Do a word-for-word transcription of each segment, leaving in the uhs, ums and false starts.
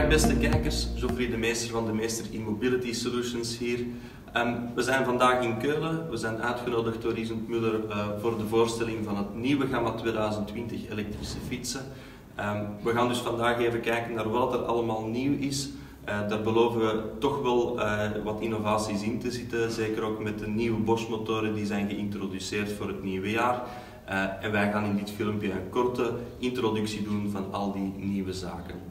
Dag beste kijkers, Geoffrey de Meester van de Meester E-Mobility Solutions hier. Um, we zijn vandaag in Keulen. We zijn uitgenodigd door Riesend Muller uh, voor de voorstelling van het nieuwe gamma tweeduizend twintig elektrische fietsen. Um, we gaan dus vandaag even kijken naar wat er allemaal nieuw is. Uh, daar beloven we toch wel uh, wat innovaties in te zitten, zeker ook met de nieuwe Bosch motoren die zijn geïntroduceerd voor het nieuwe jaar. Uh, en wij gaan in dit filmpje een korte introductie doen van al die nieuwe zaken.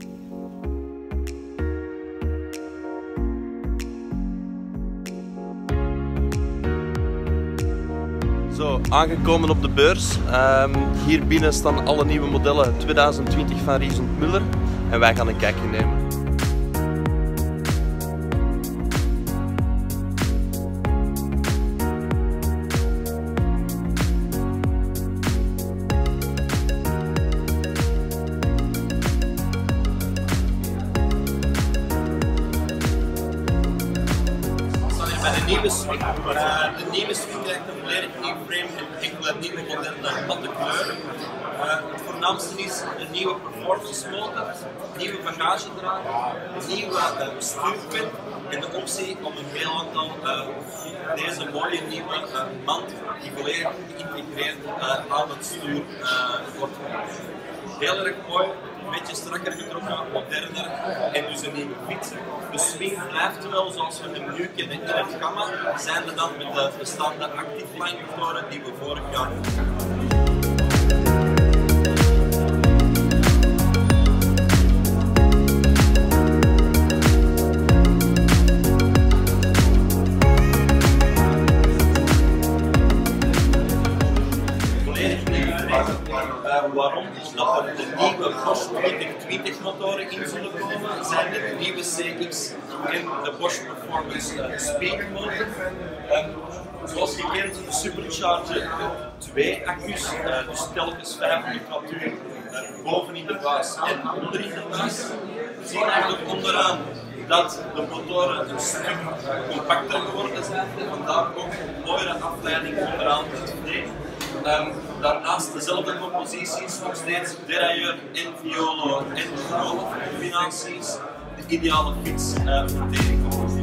Zo, aangekomen op de beurs. Um, hier binnen staan alle nieuwe modellen tweeduizend twintig van Riesend Muller en wij gaan een kijkje nemen. Bij de nieuwe suite, uh, de nieuwe suite krijgt een volledig nieuw frame en enkele nieuwe moderne matte kleuren. Uh, het voornaamste is een nieuwe performance motor, nieuwe bagagedrager, een nieuwe uh, stuurpen en de optie om een heel aantal uh, deze mooie nieuwe uh, mand die volledig geïntegreerd uh, aan het stuur uh, wordt. Heel erg mooi. Een beetje strakker getrokken, moderner en dus een nieuwe fiets. De swing blijft wel zoals we hem nu kennen in het gamma, zijn er dan met de bestaande Active-Line motoren die we vorig jaar Uh, waarom? Dat er de nieuwe Bosch twintig twintig motoren in zullen komen, zijn de nieuwe C X en de Bosch Performance uh, Speed motor. Um, zoals je kent, de Supercharger twee accu's, uh, dus telkens vijfhonderd wattuur uh, boven in de buis en onder in de buis. We zien eigenlijk onderaan dat de motoren een stuk compacter geworden zijn en vandaar ook een mooiere afleiding onderaan het frame. Um, daarnaast dezelfde composities, nog steeds derailleur en Violo en Rolo combinaties. De ideale fiets uh, voor deze compositie.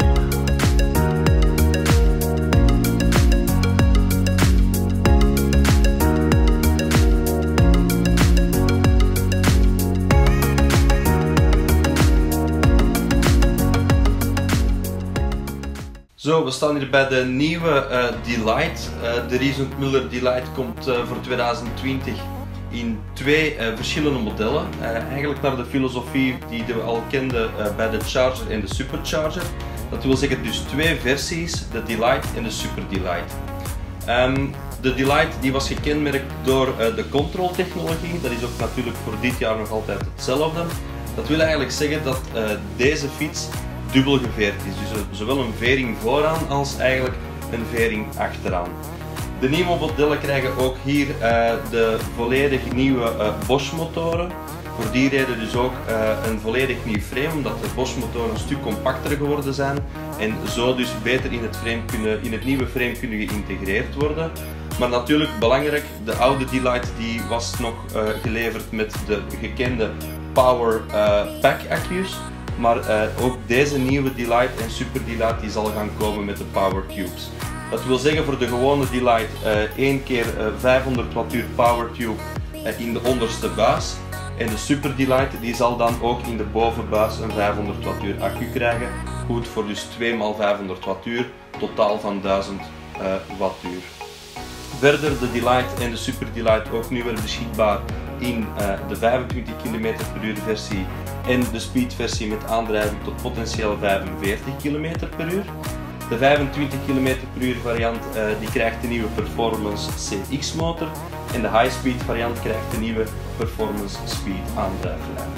Zo, we staan hier bij de nieuwe uh, Delight. Uh, de Riesend Muller Delight komt uh, voor tweeduizend twintig in twee uh, verschillende modellen. Uh, eigenlijk naar de filosofie die we al kenden uh, bij de Charger en de Supercharger. Dat wil zeggen dus twee versies, de Delight en de Super Delight. Um, de Delight die was gekenmerkt door uh, de control technologie. Dat is ook natuurlijk voor dit jaar nog altijd hetzelfde. Dat wil eigenlijk zeggen dat uh, deze fiets dubbel geveerd is, dus zowel een vering vooraan als eigenlijk een vering achteraan. De nieuwe modellen krijgen ook hier uh, de volledig nieuwe uh, Bosch motoren. Voor die reden dus ook uh, een volledig nieuw frame, omdat de Bosch motoren een stuk compacter geworden zijn en zo dus beter in het, frame kunnen, in het nieuwe frame kunnen geïntegreerd worden. Maar natuurlijk belangrijk, de oude Delight die was nog uh, geleverd met de gekende Power uh, Pack accu's. Maar uh, ook deze nieuwe Delight en Super Delight die zal gaan komen met de Power Tubes. Dat wil zeggen voor de gewone Delight uh, één keer uh, vijfhonderd wattuur Power Tube uh, in de onderste buis. En de Super Delight die zal dan ook in de bovenbuis een vijfhonderd wattuur accu krijgen. Goed voor dus twee maal vijfhonderd wattuur, totaal van duizend uh, wattuur. Verder de Delight en de Super Delight ook nu weer beschikbaar in uh, de vijfentwintig kilometer per uur versie en de speed versie met aandrijving tot potentieel vijfenveertig kilometer per uur. De vijfentwintig kilometer per uur variant uh, die krijgt de nieuwe Performance C X motor en de high speed variant krijgt de nieuwe Performance Speed aandrijflijn.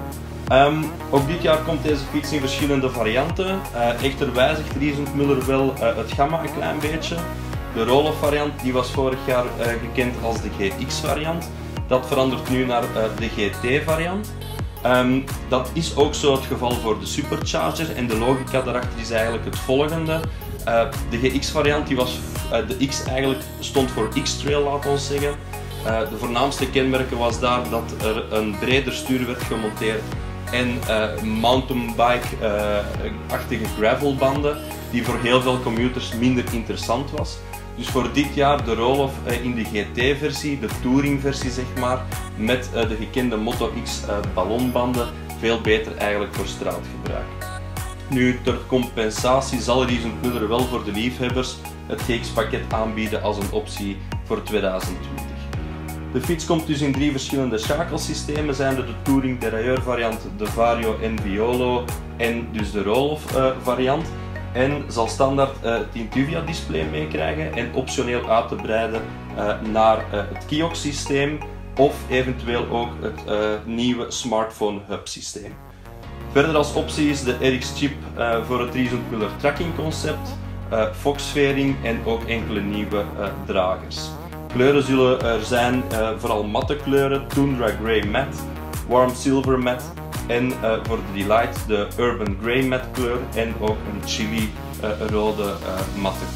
Um, ook dit jaar komt deze fiets in verschillende varianten. Uh, echter wijzigt Riesend Muller wel uh, het gamma een klein beetje. De Rolo variant die was vorig jaar uh, gekend als de G X variant. Dat verandert nu naar uh, de G T variant. Um, dat is ook zo het geval voor de Supercharger en de logica daarachter is eigenlijk het volgende. Uh, de G X variant die was, uh, de X eigenlijk stond voor X-Trail, laat ons zeggen. Uh, de voornaamste kenmerken was daar dat er een breder stuur werd gemonteerd en uh, mountainbike-achtige uh, gravelbanden, die voor heel veel commuters minder interessant was. Dus voor dit jaar de Rohloff uh, in de G T-versie, de touring-versie zeg maar, met uh, de gekende Moto X uh, ballonbanden, veel beter eigenlijk voor straatgebruik. Nu, ter compensatie zal Riesendt-Müller wel voor de liefhebbers het G X-pakket aanbieden als een optie voor tweeduizend twintig. De fiets komt dus in drie verschillende schakelsystemen, zijn er de Touring Derailleur variant, de Vario en Violo en dus de Rohloff uh, variant. En zal standaard uh, het Intuvia display meekrijgen en optioneel uit te breiden uh, naar uh, het Kiox systeem of eventueel ook het uh, nieuwe Smartphone Hub systeem. Verder als optie is de R X-chip uh, voor het Riesendt-Müller tracking concept, uh, Fox-vering en ook enkele nieuwe uh, dragers. Kleuren zullen er zijn uh, vooral matte kleuren, Tundra Grey Matte, Warm Silver Matte en uh, voor de Delight de Urban Grey Matte kleur en ook een chili uh, rode uh, matte kleur.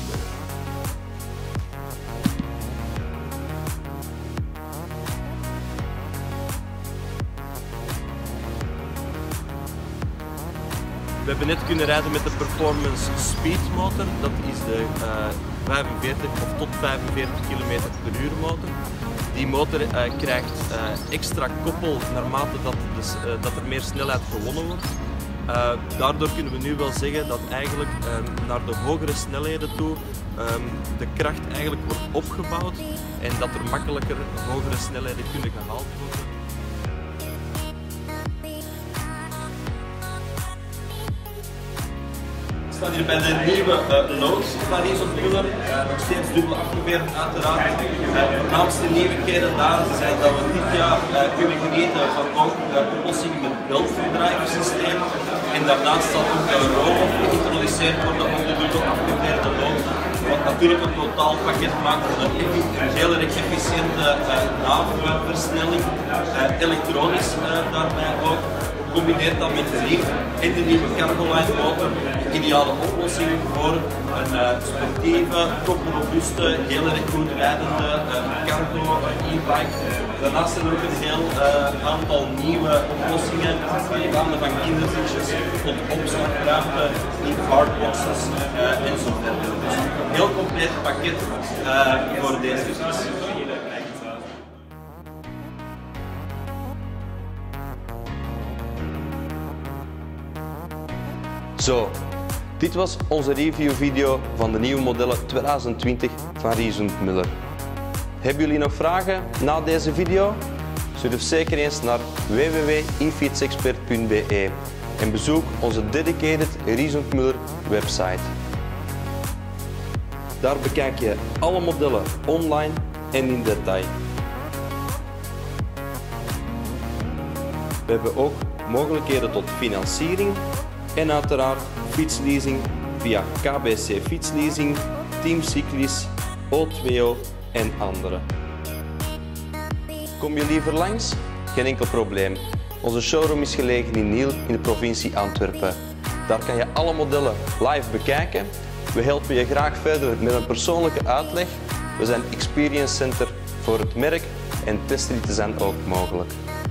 We hebben net kunnen rijden met de Performance Speed motor, dat is de uh, vijfenveertig of tot vijfenveertig kilometer per uur motor. Die motor uh, krijgt uh, extra koppel naarmate dat, dus, uh, dat er meer snelheid gewonnen wordt. Uh, daardoor kunnen we nu wel zeggen dat eigenlijk uh, naar de hogere snelheden toe um, de kracht eigenlijk wordt opgebouwd en dat er makkelijker hogere snelheden kunnen gehaald worden. We staan hier bij de nieuwe uh, Lotus van Riesendt-Müller, uh, nog steeds dubbel afgewerkt uiteraard. Uh, de voornaamste nieuwigheden daar zijn dat we dit jaar uh, kunnen genieten van ook uh, oplossingen met beltdriversysteem. En daarnaast zal ook de Rohloff geïntroduceerd worden op de dubbel afgewerkte Lotus. Wat natuurlijk een totaalpakket maakt voor een, een heel erg efficiënte uh, naafversnelling, uh, elektronisch uh, daarbij ook. Combineert dat met de lift en de nieuwe Cargoline motor, ideale oplossing voor een uh, sportieve, toprobuuste, heel erg goed rijdende uh, cargo e-bike. Daarnaast zijn er ook een heel uh, aantal nieuwe oplossingen, gaande van kinderfietsjes tot opslagruimte in hardboxes uh, enzovoort. Dus een heel compleet pakket uh, voor deze fiets. Zo, dit was onze review video van de nieuwe modellen tweeduizend twintig van Riesendt-Müller. Hebben jullie nog vragen na deze video? Surf zeker eens naar w w w punt i fietsexpert punt b e en bezoek onze dedicated Riesendt-Müller website. Daar bekijk je alle modellen online en in detail. We hebben ook mogelijkheden tot financiering en uiteraard fietsleasing via K B C Fietsleasing, Team Cyclis, O twee O en andere. Kom je liever langs? Geen enkel probleem. Onze showroom is gelegen in Niel in de provincie Antwerpen. Daar kan je alle modellen live bekijken. We helpen je graag verder met een persoonlijke uitleg. We zijn Experience Center voor het merk en testritten zijn ook mogelijk.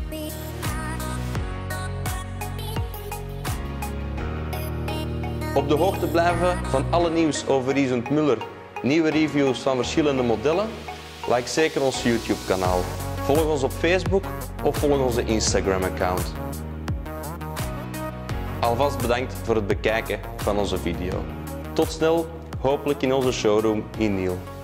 Op de hoogte blijven van alle nieuws over Riesendt-Müller, nieuwe reviews van verschillende modellen? Like zeker ons YouTube kanaal. Volg ons op Facebook of volg onze Instagram account. Alvast bedankt voor het bekijken van onze video. Tot snel, hopelijk in onze showroom in Niel.